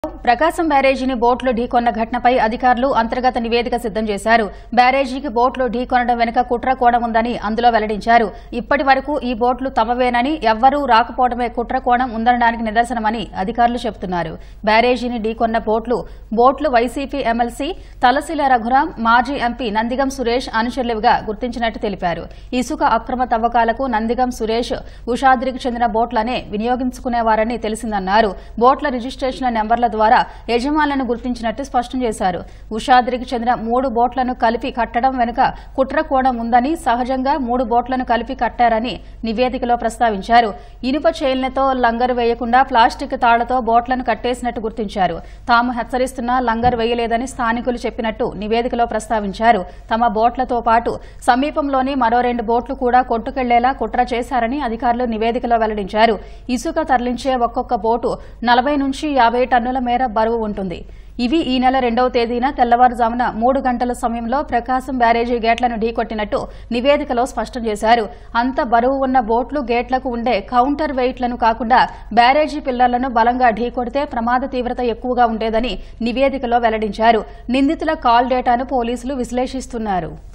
ప్రకాశం బ్యారేజీని బోట్లు ఢీకొన్న ఘటనపై అధికారులు అంతర్గత నివేదిక సిద్దం చేశారు. బ్యారేజీకి బోట్లు ఢీకొనడం వెనుక కుట్ర కోణం ఉందని అందులో వెల్లడించారు. ఇప్పటి వరకు ఈ బోట్లు తమవేనని ఎవ్వరూ రాకపోవడమే కుట్ర కోణం ఉందనడానికి నిదర్శనమని అధికారులు చెబుతున్నారు. బ్యారేజీని ఢీకొన్న బోట్లు వైసీపీ ఎమ్మెల్సీ తలశీల రఘురాం, మాజీ ఎంపీ నందిగం సురేష్ అనుచరులుగా గుర్తించినట్టు తెలిపారు. ఇసుక అక్రమ తవ్వకాలకు నందిగం సురేష్ ఉషాద్రికి చెందిన బోట్లనే వినియోగించుకునేవారని తెలిసిందన్నారు. బోట్ల రిజిస్ట్రేషన్ల నెంబర్ల ద్వారా యజమానులను గుర్తించినట్టు స్పష్టం చేశారు. ఉషాద్రికి చెందిన 3 బోట్లను కలిపి కట్టడం వెనుక కుట్ర కోణం ఉందని, సహజంగా 3 బోట్లను కలిపి కట్టారని నివేదికలో ప్రస్తావించారు. ఇనుప చైన్లతో లంగరు వేయకుండా ప్లాస్టిక్ తాళ్లతో బోట్లను కట్టేసినట్టు గుర్తించారు. తాము హెచ్చరిస్తున్నా లంగరు వేయలేదని స్థానికులు చెప్పినట్టు నివేదికలో ప్రస్తావించారు. తమ బోట్లతో పాటు సమీపంలోని మరో 2 బోట్లు కూడా కొట్టుకెళ్లేలా కుట్ర చేశారని అధికారులు నివేదికలో వెల్లడించారు. ఇసుక తరలించే ఒక్కొక్క బోటు 40 నుంచి 50 టన్నుల మేర బరువు ఉంటుంది. ఇవి ఈ నెల 2వ తేదీన తెల్లవారుజామున 3 గంటల సమయంలో ప్రకాశం బ్యారేజీ గేట్లను ఢీకొట్టినట్టు నివేదికలో స్పష్టం చేశారు. అంత బరువు ఉన్న బోట్లు గేట్లకు ఉండే కౌంటర్ వెయిట్లను కాకుండా బ్యారేజీ పిల్లర్లను బలంగా ఢీకొడితే ప్రమాద తీవ్రత ఎక్కువగా ఉండేదని నివేదికలో వెల్లడించారు. నిందితుల కాల్ డేటాను పోలీసులు విశ్లేషిస్తున్నారు.